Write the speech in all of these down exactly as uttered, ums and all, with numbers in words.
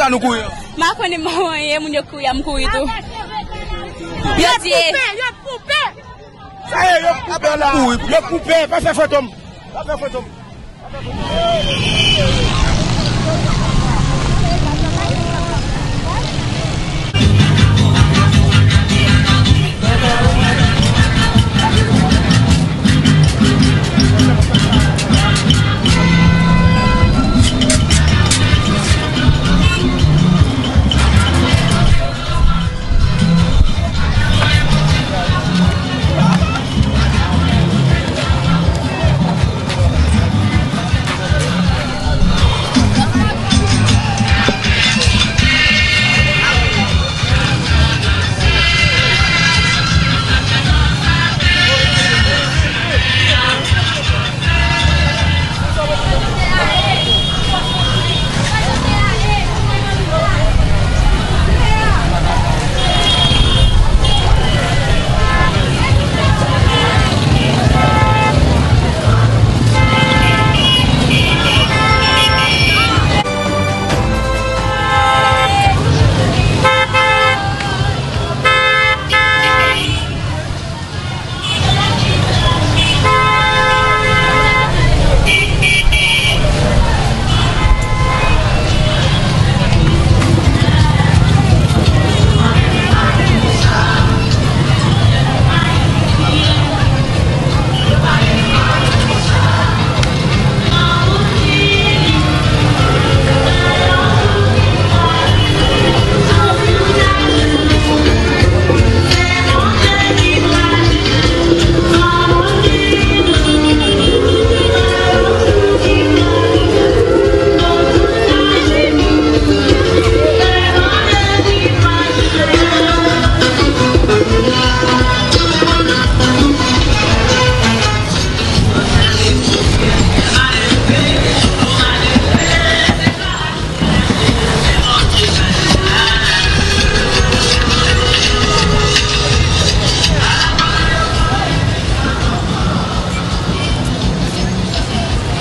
ça nous couille? Ma connais moi et mon yo couille am couille tout. Yo dit yo poupée. Ça y est, yo poupée là. Yo poupée, pas faire photo. Pas faire photo.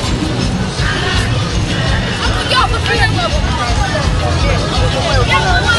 Yeah.